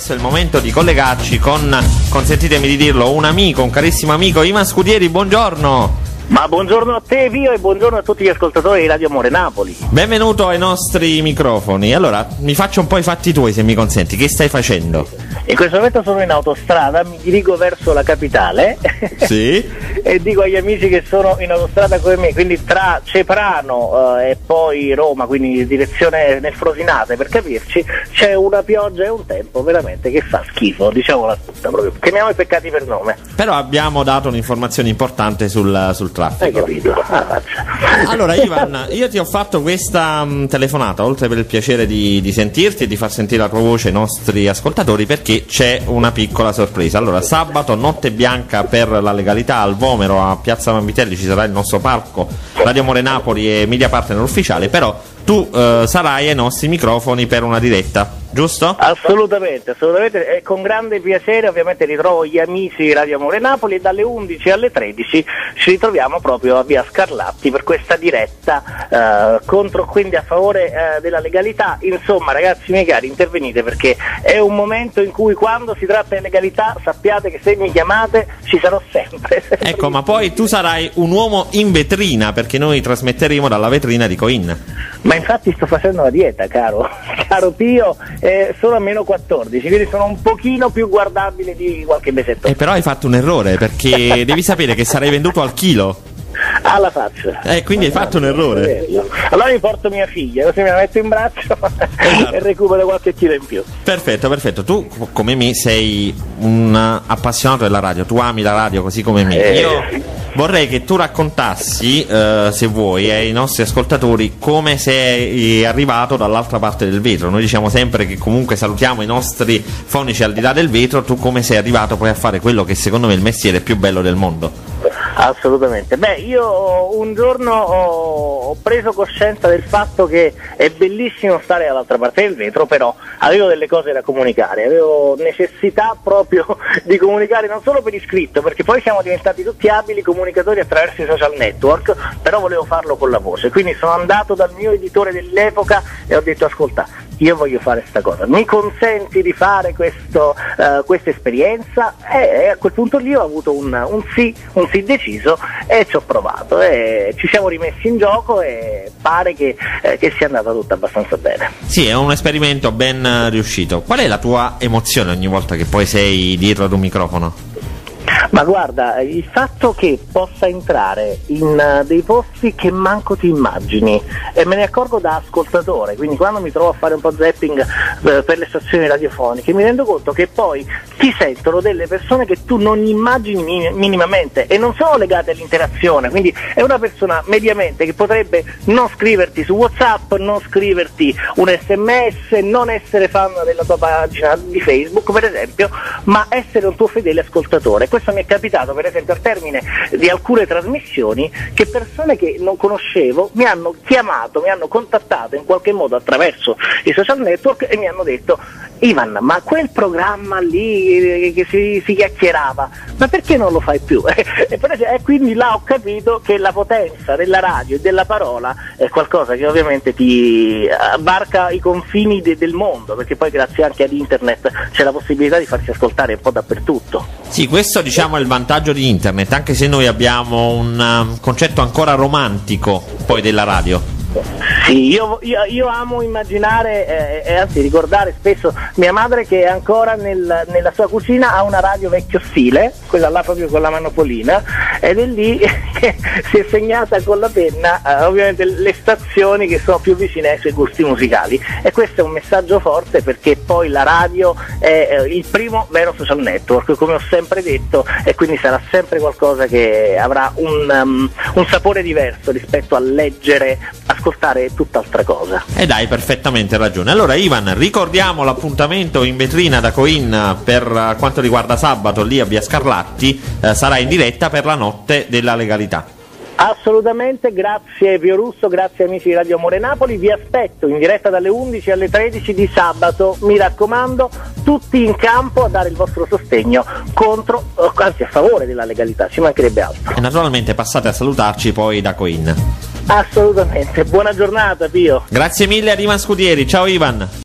adesso è il momento di collegarci con, consentitemi di dirlo, un amico, un carissimo amico, Ivan Scudieri, buongiorno. Ma buongiorno a te Pio e buongiorno a tutti gli ascoltatori di Radio Amore Napoli. Benvenuto ai nostri microfoni. Allora, mi faccio un po' i fatti tuoi se mi consenti, che stai facendo? In questo momento sono in autostrada, mi dirigo verso la capitale. Sì. E dico agli amici che sono in autostrada come me, quindi tra Ceprano e poi Roma, quindi direzione nel Frosinate per capirci, c'è una pioggia e un tempo veramente che fa schifo, diciamola tutta proprio, chiamiamo i peccati per nome. Però abbiamo dato un'informazione importante sul traffico. Hai capito? Allora Ivan, io ti ho fatto questa telefonata, oltre per il piacere di sentirti e di far sentire la tua voce ai nostri ascoltatori, perché c'è una piccola sorpresa. Allora, sabato, notte bianca per la legalità al Vomero a Piazza Vanvitelli, ci sarà il nostro palco Radio Amore Napoli e media partner ufficiale, però tu sarai ai nostri microfoni per una diretta, giusto? Assolutamente, assolutamente, e con grande piacere ovviamente ritrovo gli amici di Radio Amore Napoli e dalle 11 alle 13 ci ritroviamo proprio a Via Scarlatti per questa diretta contro, quindi a favore della legalità. Insomma ragazzi miei cari, intervenite perché è un momento in cui quando si tratta di legalità sappiate che se mi chiamate ci sarò sempre. Ecco, ma poi tu sarai un uomo in vetrina perché noi trasmetteremo dalla vetrina di Coin. Ma infatti sto facendo la dieta, caro Pio, sono a meno 14, quindi sono un pochino più guardabile di qualche mesetto. Però hai fatto un errore, perché devi sapere che sarai venduto al chilo. Alla faccia. Quindi hai fatto un errore. Allora mi porto mia figlia, così me la metto in braccio e recupero qualche chilo in più. Perfetto, perfetto. Tu come me sei un appassionato della radio, tu ami la radio così come me. Io vorrei che tu raccontassi, se vuoi, ai nostri ascoltatori come sei arrivato dall'altra parte del vetro. Noi diciamo sempre che comunque salutiamo i nostri fonici al di là del vetro. Tu come sei arrivato poi a fare quello che secondo me è il mestiere più bello del mondo? Assolutamente. Beh, io un giorno ho preso coscienza del fatto che è bellissimo stare dall'altra parte del vetro, però avevo delle cose da comunicare, avevo necessità proprio di comunicare non solo per iscritto, perché poi siamo diventati tutti abili comunicatori attraverso i social network, però volevo farlo con la voce, quindi sono andato dal mio editore dell'epoca e ho detto: ascolta, io voglio fare sta cosa, mi consenti di fare questa esperienza? E a quel punto lì ho avuto un sì deciso e ci ho provato e ci siamo rimessi in gioco e pare che sia andata tutta abbastanza bene. Sì, è un esperimento ben riuscito. Qual è la tua emozione ogni volta che poi sei dietro ad un microfono? Ma guarda, il fatto che possa entrare in dei posti che manco ti immagini, e me ne accorgo da ascoltatore, quindi quando mi trovo a fare un po' zapping per le stazioni radiofoniche mi rendo conto che poi ti sentono delle persone che tu non immagini minimamente e non sono legate all'interazione, quindi è una persona mediamente che potrebbe non scriverti su WhatsApp, non scriverti un SMS, non essere fan della tua pagina di Facebook per esempio, ma essere un tuo fedele ascoltatore. Questo mi è capitato per esempio al termine di alcune trasmissioni, che persone che non conoscevo mi hanno chiamato, mi hanno contattato in qualche modo attraverso i social network e mi hanno detto: Ivan, ma quel programma lì che si chiacchierava, ma perché non lo fai più? E quindi là ho capito che la potenza della radio e della parola è qualcosa che ovviamente ti varca i confini del mondo, perché poi grazie anche ad internet c'è la possibilità di farsi ascoltare un po' dappertutto. Sì, questo diciamo è il vantaggio di internet, anche se noi abbiamo un concetto ancora romantico poi della radio. Sì, io amo immaginare e anzi ricordare spesso mia madre che ancora nella sua cucina ha una radio vecchio stile, quella là proprio con la manopolina, ed è lì che si è segnata con la penna ovviamente le stazioni che sono più vicine ai suoi gusti musicali, e questo è un messaggio forte perché poi la radio è il primo vero social network, come ho sempre detto, e quindi sarà sempre qualcosa che avrà un sapore diverso rispetto a leggere, ascoltare tutt'altra cosa. E dai, perfettamente ragione. Allora Ivan, ricordiamo l'appuntamento in vetrina da Coin per quanto riguarda sabato lì a Via Scarlatti, sarà in diretta per la notte della legalità. Assolutamente, grazie Pio Russo, grazie amici di Radio Amore Napoli, vi aspetto in diretta dalle 11 alle 13 di sabato, mi raccomando, tutti in campo a dare il vostro sostegno contro, anzi a favore della legalità, ci mancherebbe altro. E naturalmente passate a salutarci poi da Coin. Assolutamente, buona giornata Pio. Grazie mille a Ivan Scudieri, ciao Ivan.